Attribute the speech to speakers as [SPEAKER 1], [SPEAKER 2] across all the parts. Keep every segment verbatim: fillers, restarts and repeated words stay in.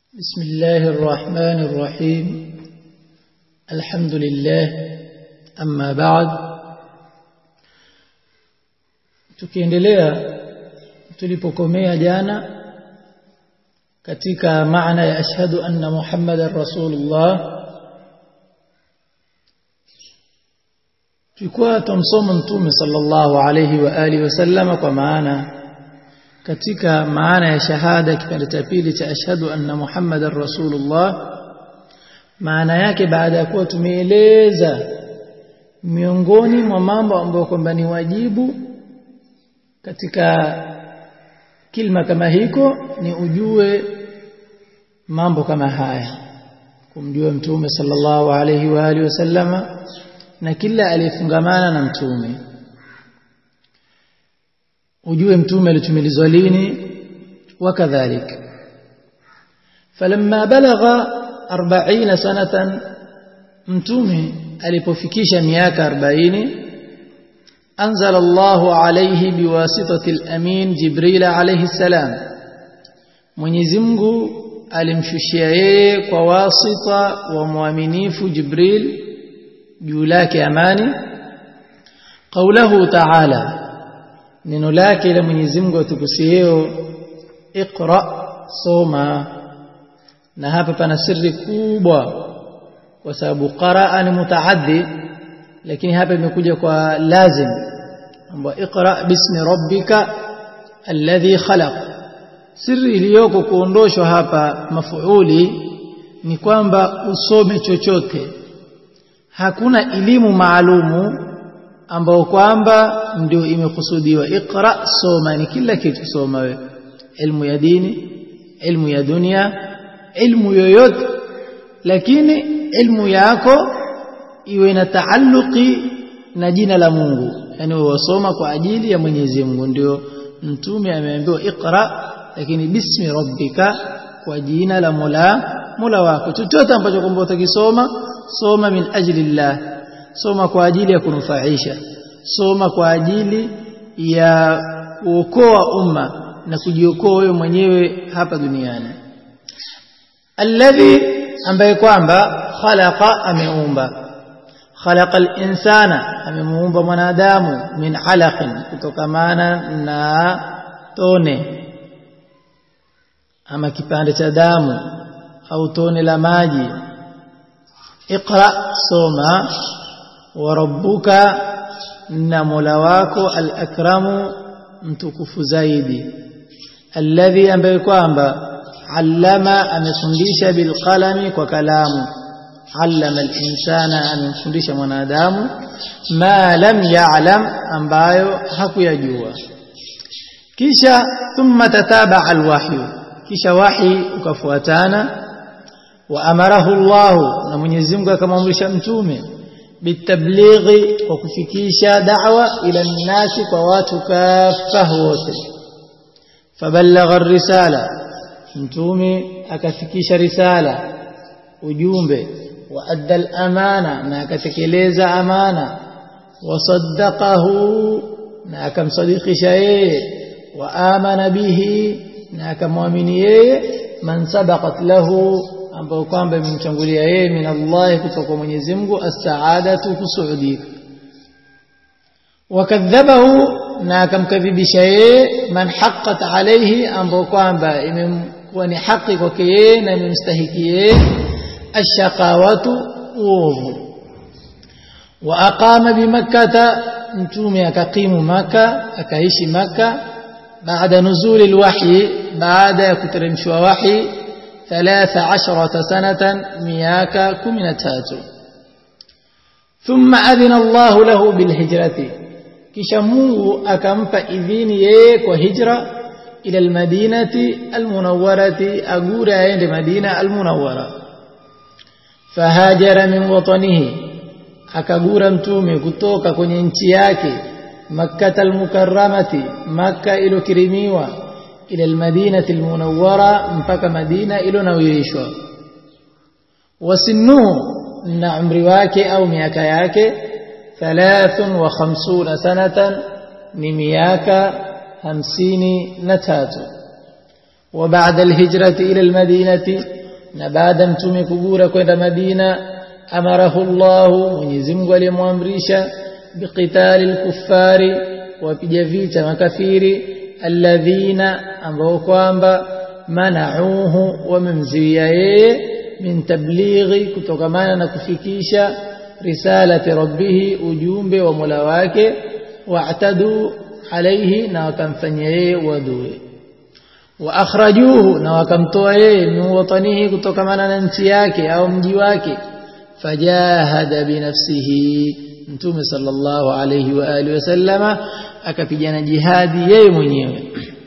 [SPEAKER 1] بسم الله الرحمن الرحيم الحمد لله أما بعد. tukiendelea tulipokomea jana katika maana ya ashhadu anna Muhammadar Rasulullah, tulikuwa tumsoma mtume sallallahu alayhi wa alihi wasallam kwa maana katika maana ya shahada kipande cha pili cha ashhadu anna Muhammadar Rasulullah, maana yake baada ya kuwa tumeeleza miongoni mwa mambo ambayo kwamba ni wajibu katika kilima kama hiko ni ujue mambo kama haya, kumjua mtume sallallahu alayhi wa alihi wasallama na kila aliyefungamana na mtume, ujue mtume alitumilizwa lini wakadhalika. falamma balagha arobaini sanatan, mtume alipofikisha miaka arobaini, anzala Allahu alayhi biwasitati al-amin Jibril alayhi salam, Mwenyezi Mungu alimshushia yeye kwa wasita wa muaminifu Jibril juu lake amani, qawluhu ta'ala, neno lake la Mwenyezi Mungu atukusieo, iqra, soma. Na hapa pana siri kubwa kwa sababu qaraa ni mutaaddi, lakini hapa imekuja kwa lazim kwamba iqra bismi rabbika alladhi khalaq. Siri iliyoko kuondoshwa hapa mafuuli ni kwamba usome chochote, hakuna elimu maalumu ambao kwamba ndio imekusudiwa. Iqra, soma, ni kila kitu soma wewe, ilmu ya dini, ilmu ya dunia, ilmu yoyote, lakini ilmu yako iwe na taalluqi na jina la Mungu, yani wasoma kwa ajili ya Mwenyezi Mungu. Ndio mtume ameambiwa iqra, lakini bismi rabbika, kwa jina la Mola Mola wako. Chochote ambacho kwamba utakisoma, soma min ajli Allah, soma kwa ajili ya kunufaisha, soma kwa ajili ya kuokoa umma na kujiokoa wewe mwenyewe hapa duniani. Alladhi, ambaye kwamba khalaqa, ameumba. Khalaqa al-insana, amemuumba mwanadamu, min alaqin, kutokamana na tone ama kipande cha damu au tone la maji. Iqra, soma. Wa rabbuka, na Mola wako, al-akramu, mtukufu zaidi. Alladhi, ambaye kwamba allama, amefundisha, bilqalami, kwa kalamu. Allama al-insana, amemfundisha mwanadamu, ma lam ya'lam, ambayo hakuyajua. Kisha thumma tataba al-wahyu, kisha wahi ukafuatana. Wa amarahu Allah, na Mwenyezi Mungu akamwamrisha mtume, bitablighi, kwa kufikisha da'wa, ila nnasi, kwa watu kafa wote. Faballagha ar-risala, mtume akafikisha risala, ujumbe. Wa adda al-amana, na akatekeleza amana. Wa saddaqahu, na akamsadikisha yeye. Wa amana bihi, na akamwamini yeye. Man sabaqat lahu, ambao kwamba imemtangulia yeye, min Allah, kutoka kwa Mwenyezi Mungu, as-saadatu, kusuudi. Wakadhabahu, na akamkadhibisha yeye, man haqqat alayhi, ambao kwamba imekuwa ni haki kwake yeye na imemstahiki yeye, ash-shaqawatu, uovu. Wa aqama bi Makkah, mtume akakimu Makkah, akaishi Makkah, baada nuzuli al-wahyi, baada ya kuteremshwa wahi, thalatha asharata sanatan, miaka kumi na tatu. Thumma adhina Allahu lahu bilhijrati, kisha Mungu akampa idhini yeye kwa hijra, ila almadinati almunawwarati, agura aende Madina almunawwara. Fahajara min watanihi, akagura mtume kutoka kwenye nchi yake, Makkah almukarramati, Makkah ilokirimiwa, ila almadinati almunawwara, mpaka Madina ilonawirishwa. Wasinnuhu, na umri wake au miaka yake, thalathun wa khamsuna sanatan, ni miaka hamsini na tatu. وبعد الهجرة إلى المدينة na baada mtume kugura kwenda Madina amarahu Allah Mwenyezi Mungu alimwamrisha biqitali al-kuffari wapiga vita makafiri alladhina ambao kwamba manauhu wamemzuia yeye min tablighi kutokamana na kufikisha risalati rabbih ujumbe wa Mola wake wa'tadu alayhi na wakamfanyia yeye wadui wa akhrajuhu na wakamtoa yeye min watanihi kutokamana na nchi yake au mji wake fajahada binafsihi mtume sallallahu alayhi wa alihi wasallama akapigana jihadi yeye mwenyewe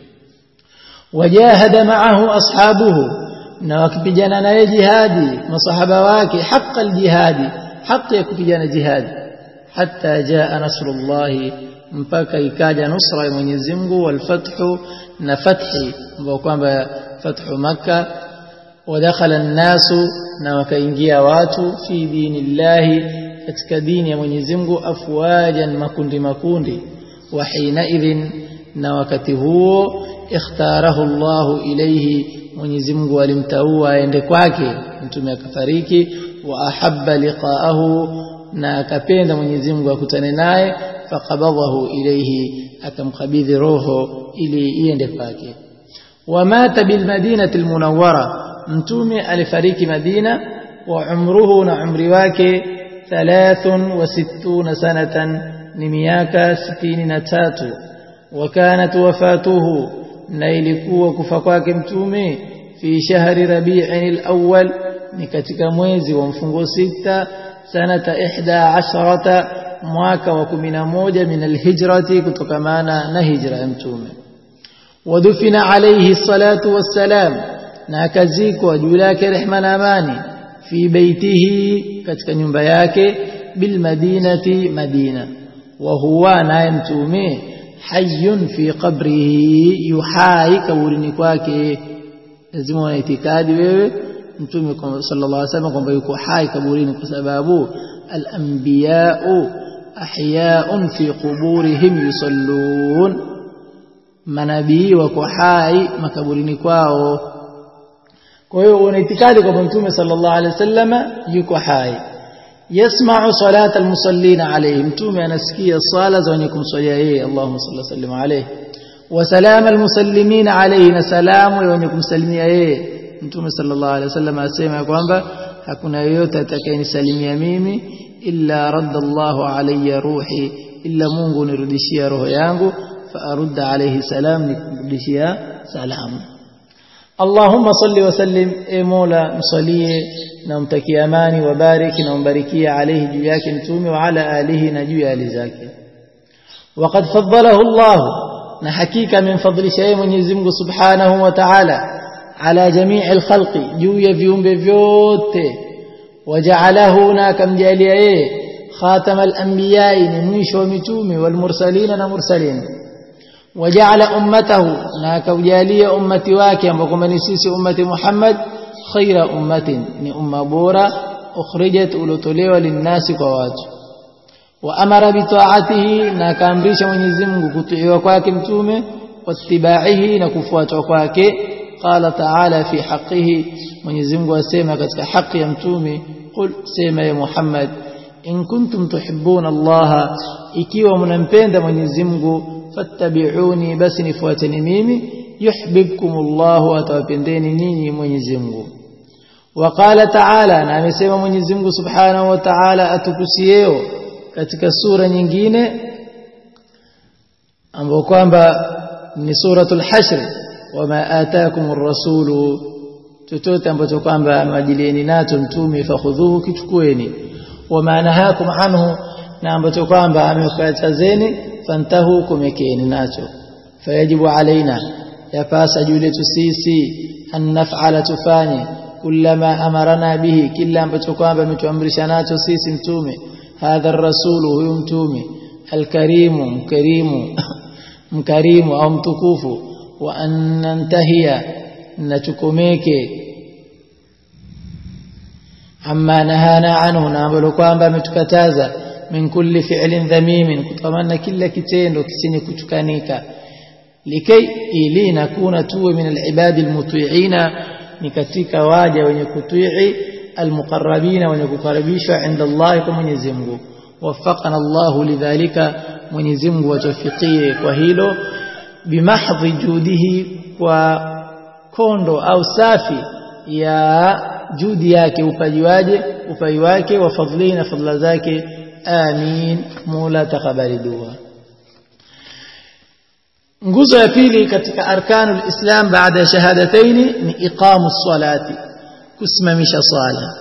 [SPEAKER 1] wajahada ma'ahu ashabuhu na wakipigana naye jihadi masahaba wake haqa aljihadi haki ya kupigana jihadi hatta jaa nasrullah mpaka ikaja nusra ya Mwenyezi Mungu wal fathu na fathi ambao kwamba fathu Makkah ودخل الناس na wakaingia watu fi dinillahi katika dini ya Mwenyezi Mungu afwajan makundi makundi wa hina idhin na wakati huo ikhtarahu Allah ilayhi Mwenyezi Mungu alimtaua aende kwake mtume akafariki wa ahabba liqa'ahu na akapenda Mwenyezi Mungu akutane naye faqabadahu ilayhi akamkabidhi roho ili iende kwake ومات بالمدينة المنورة mtume alifariki Madina wa umruhu na umri wake thalathun wa sittuna sanatan ni miaka sitini na tatu wa kanat wafatuhu na ilikuwa kufa kwake mtume fi shahri rabi'in al-awwal ni katika mwezi wa mfungo sita sanata ihda asharata mwaka wa kumi na moja min al-hijrati kutokamana na hijra ya mtume wadufina alayhi salatu wassalam na akazikwa juu yake rehma na amani fi baitihi katika nyumba yake bil madinati Madina wa huwa naye mtume hayyun fi qabrihi yuhai kaburini kwake lazima una itikadi wewe mtume sallallahu alaihi wasallam kwamba yuko hai kaburini kwa sababu al-anbiya'u ahya'un fi quburihim yusallun manabii wako hai makaburini kwao kwa hiyo una itikadi kwamba mtume sallallahu alaihi wasallam yuko hai yasma'u salata almusallina alayhi mtume anasikia sala za wenye kumswalia yeye Allahumma salli sallim alayhi wa salam almusallimina alayhi na salamu ya wenye kumsalimia yeye mtume sallallahu alaihi wasallam asema kwamba hakuna yeyote atakayenisalimia mimi illa raddallahu alayya ruhi illa Mungu nirudishia roho yangu fa arudda alayhi salam nikurudishia salamu اللهم صل وسلم اي مولا مصليه نمتكي اماني وبارك نمباركيه عليه juu yake mtume wa ala alihi na juu ya ali zake وقد فضله الله na hakika min fadli shay Mwenyezi Mungu subhanahu wa ta'ala ala jamii alkhalqi juu ya viumbe vyote waja'alahu na kamjalia yeye khatam alanbiya ni mwisho wa mitume wal mursalin na mursalin وجعل امته na kaujalia ummati wake ambao kama ni sisi ummati Muhammad khaira ummatin ni umma bora ukhrijat ulotolewa linnasi kwa watu wa amara bi ta'atihi na kaamrisha Mwenyezi Mungu kutiiwa kwake mtume watibaihi na kufuatwa kwake qala ta'ala fi haqqihi Mwenyezi Mungu asema katika haki ya mtume qul sema ya Muhammad in kuntum tuhibbuna Allah ikiwa mnampenda Mwenyezi Mungu fattabi'uni basi nifuateni mimi yuhibbukumullahu atawapendeni ninyi Mwenyezi Mungu waqala ta'ala na amesema Mwenyezi Mungu subhanahu wa ta'ala atukusieo katika sura nyingine ambapo kwamba ni suratul hashr wama ataakumur rasulu chochote ambacho kwamba majilieni nacho mtume fakhudhuhu kichukueni wama nahakum anhu na ambacho kwamba amekatazeni fantahu kumekeni nacho fayajibu alaina yapasa juu yetu sisi an naf'ala tufanye kullama amarana bihi kila ambacho kwamba ametuamrisha nacho sisi mtume hadha ar-rasul huyu mtume al-karimu mkarimu mkarimu au mtukufu wa an nantahiya nachukomeke amma nahana anhu na ambalo kwamba ametukataza min kulli fi'lin dhamimin kutamana kila kitendo kisenye kuchukanika likai ili nakuna tuwe min al-ibadi al-muti'ina ni katika waja wenye kutii almuqarrabina wenye kukaribishwa inda Allah kwa Mwenyezi Mungu. Waffaqana Allah lidhalika, Mwenyezi Mungu atufikie kwa hilo, bimahdhi judihi, kwa kondo au safi ya judi yake, upaji wake upaji wake, wa fadhili na fadhila zake. Amin. Mola takabali dua. Nguzo ya pili katika arkanul Islam baada ya shahadataini ni iqamus salati, kusimamisha sala.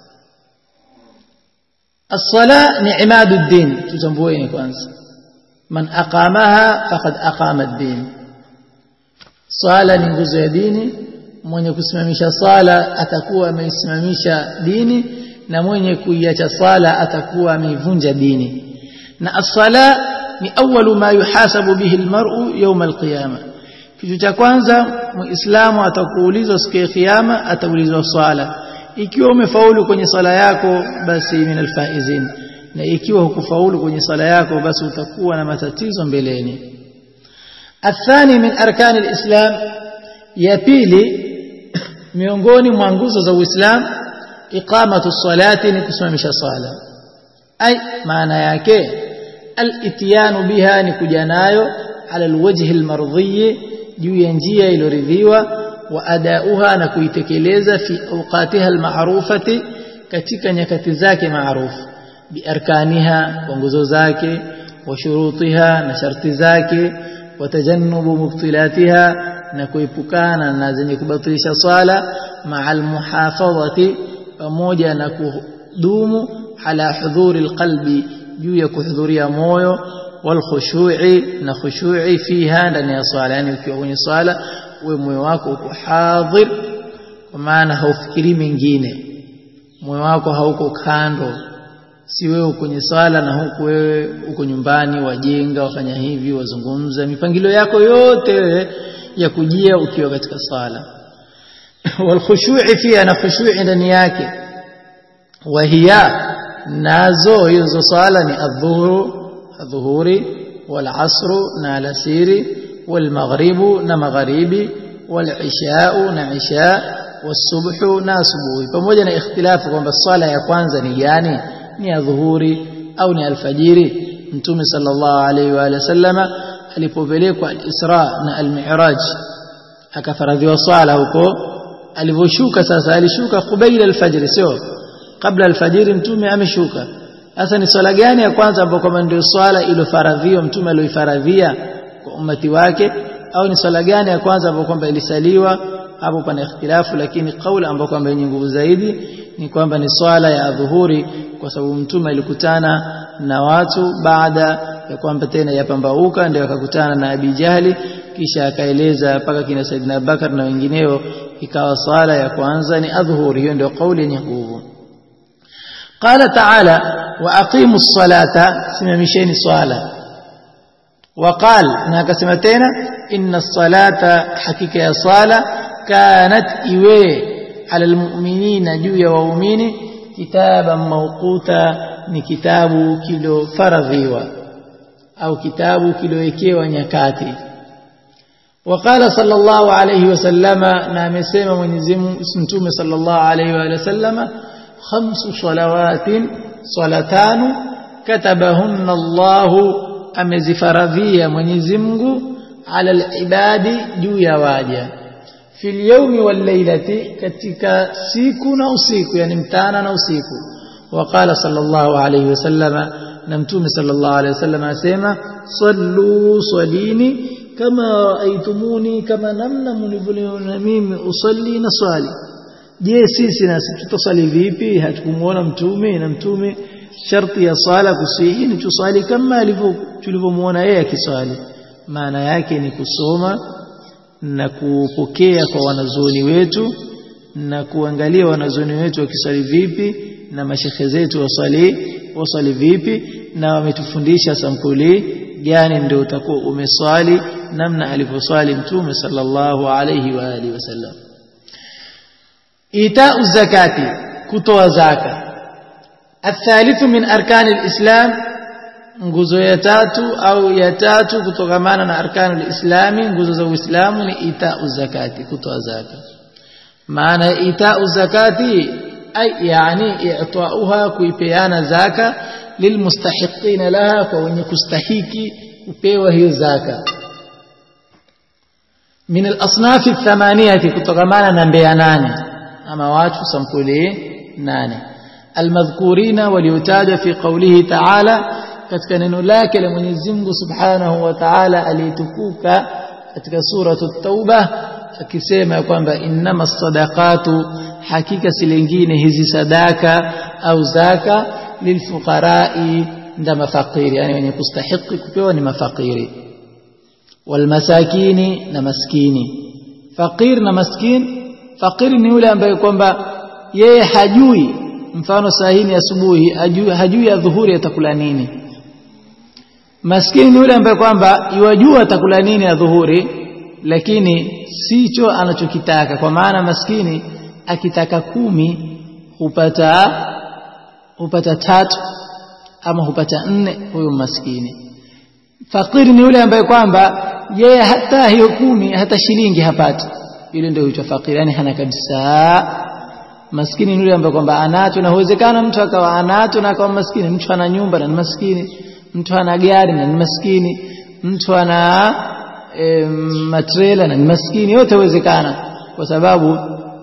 [SPEAKER 1] As-sala ni imadud din, tutambueni kwanza. Man aqamaha faqad aqama ad-din. Sala ni nguzo ya dini, mwenye kusimamisha sala atakuwa ameisimamisha dini, na mwenye kuiacha sala atakuwa ameivunja dini. Na as-sala ni awwalu ma yuhasabu bihi al-mar'u yawm al-qiyamah. Kitu cha kwanza muislamu atakuulizwa siku ya kiyama, ataulizwa swala. Ikiwa umefaulu kwenye sala yako basi min al-faizin, na ikiwa hukufaulu kwenye sala yako basi utakuwa na matatizo mbeleni. Athani min arkan al-islam, ya pili miongoni mwa nguzo za Uislamu, iqamatu salati, ni kusimamisha sala. Ai maana yake al-ityanu biha, ni kuja nayo ala alwajhi almardhi, juu ya njia iliyoridhiwa, wa adauha, na kuitekeleza fi awqatiha almarufati, katika nyakati zake maarufu, bi arkaniha, kwa nguzo zake, wa shurutiha, na sharti zake, wa tajannubu mubtilatiha, na kuepukana na zenye kubatilisha sala, ma'al muhafadhati, pamoja na kudumu ala hudhuri alqalbi, juu ya kuhudhuria moyo, wal khushu'i, na khushu'i fiha, ndani ya swala. Yani ukiwa kwenye swala uwe moyo wako uko hadhir, kwa maana haufikiri mengine, moyo wako hauko kando. Si wewe kwenye swala na huku wewe uko nyumbani wajenga, wafanya hivi, wazungumza, mipangilio yako yote wewe ya kujia ukiwa katika swala. Wal khushu'i fiha, na khushu'i ndani yake. Wa hiya, nazo hizo swala ni adh-dhuhru, adh-dhuhuri, wal asru, na alasiri, wal maghribu, na magharibi, wal isha'u, na isha, was subhu, na subuhi. Pamoja na ikhtilafu kwamba swala ya kwanza ni gani, ni adh-dhuhuri au ni alfajiri. Mtume sallallahu alayhi wa sallama alipopelekwa al-Isra na al-Mi'raj akafaradhiwa swala huko, alivyoshuka sasa alishuka qabla al-fajr, sio kabla al-fajr. Mtume ameshuka. Sasa ni swala gani ya kwanza ambayo kama ndio swala iliyofaradhiwa mtume aliyofaradhia kwa ummati wake, au ni swala gani ya kwanza ambayo kwamba ilisaliwa? Hapo pana ikhtilafu, lakini kauli ambayo kwamba yenye nguvu zaidi ni kwamba ni swala ya adhuhuri, kwa sababu mtume alikutana na watu baada ya kwamba tena yapambauka, ndio akakutana na Abi Jahli, kisha akaeleza mpaka kina Saidina Abubakar na wengineo, ikawa swala ya kwanza ni adhuhuri. Hiyo ndio kauli yenye nguvu. Qala ta'ala, wa aqimus salata, simamisheni swala. Wa qala, na akasema tena, inna salata, hakika ya sala, kanat iwe ala almu'minina, juu ya waumini, kitaban mawquta, ni kitabu kilo faradhiwa au kitabu kilowekewa nyakati. Waqala sallallahu alayhi wasallama, na amesema Mwenyezi Mungu Mtume sallallahu alayhi wa sallama, khamsu salawatin, salatanu, katabahunna Allahu, amezifaradhia Mwenyezi Mungu, ala alibadi, juu ya waja, fil yawmi wal laylati, katika siku na usiku, yani mchana na usiku. Waqala sallallahu alayhi wasallama, na Mtume sallallahu alayhi wasallama asema, sallu, salini, kama raaitumuni, kama namna mlivyoona mimi usalli, na swali. Je, sisi na tutasali vipi? Hatukumuona mtume, na mtume sharti ya sala kusihi ni tusali kama alivyo tulivyomuona yeye akiswali. Maana yake ni kusoma na kupokea kwa wanazuoni wetu, na kuangalia wanazuoni wetu wakiswali vipi, na mashekhe zetu waswali waswali vipi, na wametufundisha sampuli gani ndio utakuwa umeswali namna alivyoswali mtume sallallahu alayhi wa alihi wasallam. Ita'u zakati, kutoa zaka. Athalithu min arkani alislam, nguzo ya tatu au ya tatu kutokamana na arkani alislami, nguzo za Uislamu, ni ita'u zakati, kutoa zaka. maana itau zakati ay yani i'tauha kuipeana zaka lilmustahiqina laha, kwa wenye kustahiki kupewa hiyo zaka. min al-asnaf ath-thamaniyah, kutokamana na mbea nane ama watu sampuli nane, almadhkurina waliotajwa fi qawlihi ta'ala, katika neno lake la Mwenyezi Mungu Subhanahu wa Ta'ala alitukuka katika suratu at-Tauba, akisema kwamba innamas sadaqatu, hakika si lingine hizi sadaka au zaka, lilfuqara'i, nda mafakiri, yani wenye kustahiki kupewa ni mafakiri, walmasakini, na maskini. Fakir na maskin, fakir ni yule ambaye kwamba yeye hajui, mfano sahini asubuhi hajui, hajui adhuhuri atakula nini. Maskini ni yule ambaye kwamba yajua atakula nini adhuhuri, lakini sicho anachokitaka. Kwa maana maskini akitaka kumi hupata hupata tatu ama hupata nne, huyo maskini. Fakiri ni yule ambaye kwamba yeye hata hiyo kumi hata shilingi hapati, yule ndio huitwa fakiri, yani hana kabisa. Maskini ni yule ambaye kwamba anacho, na huwezekana mtu akawa anacho na akawa maskini. Mtu ana nyumba na ni maskini, mtu ana gari na ni maskini, mtu ana e, matrela na ni maskini. Yote huwezekana, kwa sababu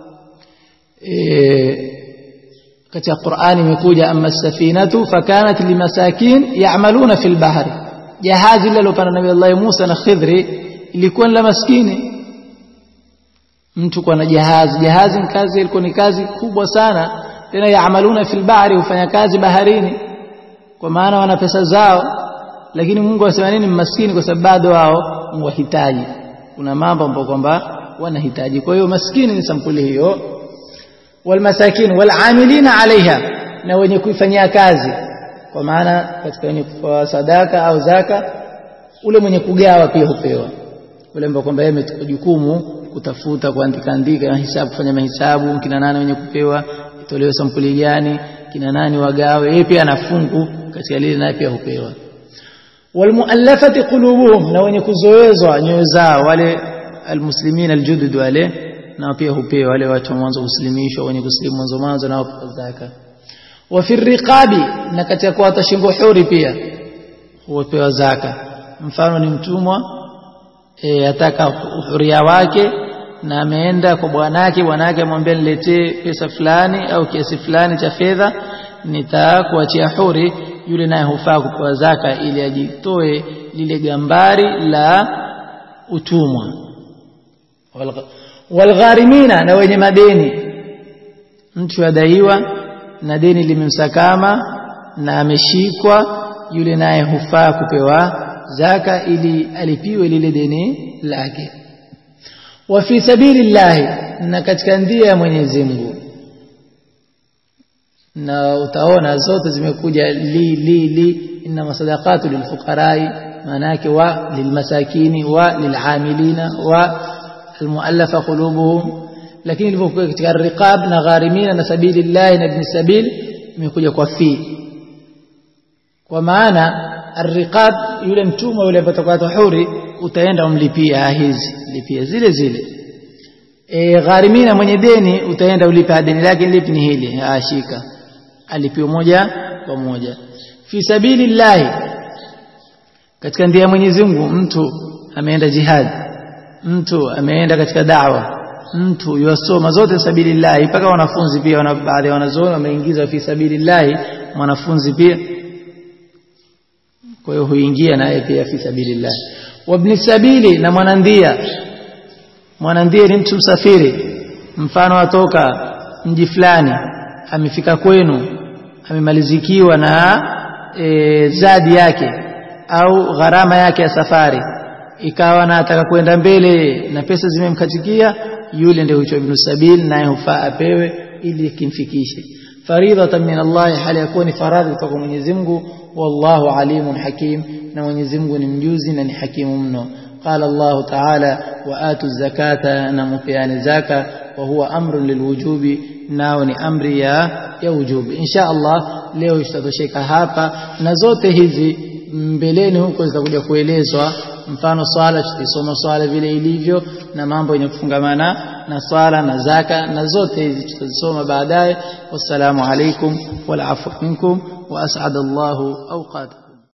[SPEAKER 1] e, katika Qur'ani imekuja amma safinatu fakanat limasakin ya'maluna fil bahri, jahazi lile lilopanda Nabii Allah Musa na Khidri ilikuwa la maskini. Mtu kwa na jahazi, jahazi ni kazi, ilikuwa ni kazi kubwa sana, tena ya'maluna fil bahri, hufanya kazi baharini, kwa maana wana pesa zao. Lakini Mungu asema nini? Maskini, kwa sababu bado wao wahitaji, kuna mambo ambayo kwamba wanahitaji. Kwa hiyo maskini ni sampuli hiyo. Walmasakin walamilina alaiha, na wenye kuifanyia kazi, kwa maana katika wenye kutoa sadaka au zaka, ule mwenye kugawa pia hupewa. Ule ambao kwamba yeye amechukua jukumu kutafuta, kuandika andika na hisabu, kufanya mahesabu, kina nani wenye kupewa, itolewe sampuli gani, kina nani wagawe, yeye pia anafungu katika lile, naye pia hupewa. Walmuallafati qulubuhum, na wenye kuzoezwa nyoyo zao, wale almuslimina aljudud, wale na pia hupewa, wale watu mwanzo kuslimishwa, wenye kuslimu mwanzo mwanzo na wapata zaka. Wa fi riqabi, na katika kuwata shingo huri pia hupewa zaka. Mfano ni mtumwa e, ataka huria wake na ameenda kwa bwanake, bwanake amwambia niletee pesa fulani au kiasi fulani cha fedha nitakuachia huri, yule naye hufaa kupewa zaka ili ajitoe lile gambari la utumwa. Walgharimina, na wenye madeni, mtu adaiwa na deni limemsakama na ameshikwa, yule naye hufaa kupewa zaka ili alipiwe lile deni lake. Wa fi sabilillah, na katika njia ya Mwenyezi Mungu, na utaona zote zimekuja li li li inna masadaqatu lilfuqarai, maana yake wa lilmasakini wa lilamilina wa almuallafa qulubuhum. Lakini ilipokuwa katika riqab na gharimina na sabilillah na ibn sabil imekuja kwa fi, kwa maana arriqab yule mtumwa yule ambaye huri utaenda umlipia hizi lipia zile zile. E, gharimina mwenye deni utaenda ulipa deni lake, lipi ni hili, ashika alipio moja kwa moja. Fi sabilillah, katika njia ya Mwenyezi Mungu, mtu ameenda jihad, mtu ameenda katika da'wa, mtu yosoma, zote sabilillah. Mpaka wanafunzi pia, wana baadhi ya wanazuoni wameingiza fi sabilillah mwanafunzi pia, kwa hiyo huingia naye pia fi sabilillah. Wa ibn sabili, na mwanandia. Mwanandia ni mtu msafiri, mfano atoka mji fulani amefika kwenu, amemalizikiwa na e, zadi yake au gharama yake ya safari, ikawa anataka kwenda mbele na pesa zimemkatikia, yule ndio huitwa ibn sabil, naye hufaa apewe ili kimfikishe. Faridatan min Allah, hali yakuni faradhi kutoka Mwenyezi Mungu. Wallahu alimun hakim, na Mwenyezi Mungu ni mjuzi na ni hakimu mno. Qala Allah ta'ala wa atu zakata, na mupeane zaka, wa huwa amrun lilwujubi, nao ni amri ya ya wujubi. Insha Allah leo tutatosheka hapa, na zote hizi mbeleni huko zitakuja kuelezwa mfano swala tutasoma swala vile ilivyo na mambo yenye kufungamana na swala na zaka na zote hizi tutazisoma baadaye. Wassalamu alaikum wal afwa minkum wa as'adallahu awqat.